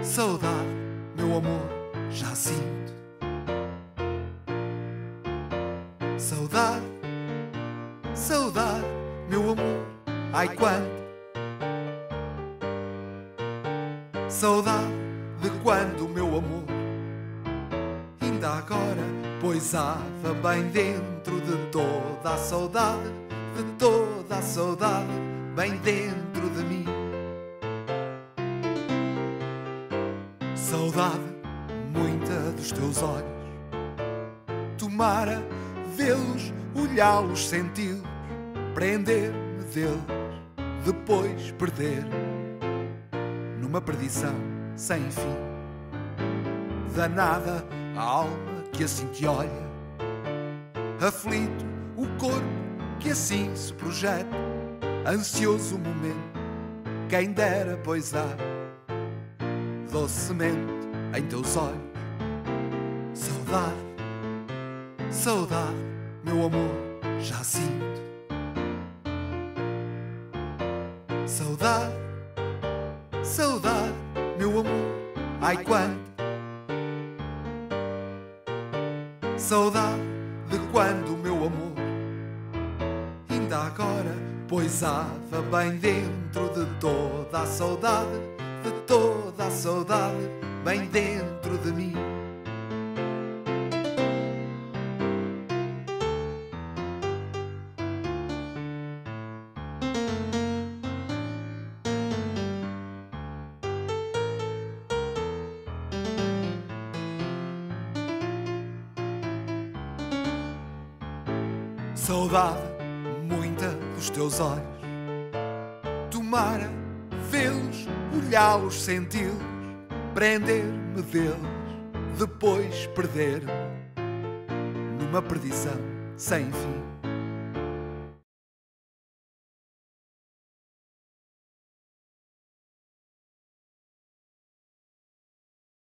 Saudade, meu amor, já sinto. Saudade, saudade, meu amor, ai quanto. Saudade de quando, meu amor, ainda agora poisava bem dentro de toda a saudade, de toda a saudade, bem dentro de mim. Saudade, muita dos teus olhos, tomara vê-los, olhá-los, senti-los, prender-me deles, depois perder-me numa perdição sem fim. Danada a alma que assim te olha, aflito o corpo que assim se projeta, ansioso o momento, quem dera poisar docemente em teus olhos. Saudade, saudade, meu amor, já sinto. Saudade, saudade, meu amor, ai quanto. Saudade de quando, meu amor, ainda agora poisava bem dentro de toda a saudade, de toda a saudade, bem dentro de mim. Saudade, muita dos teus olhos, tomara vê-los, olhá-los, senti-los, prender-me deles, depois perder-me numa perdição sem fim.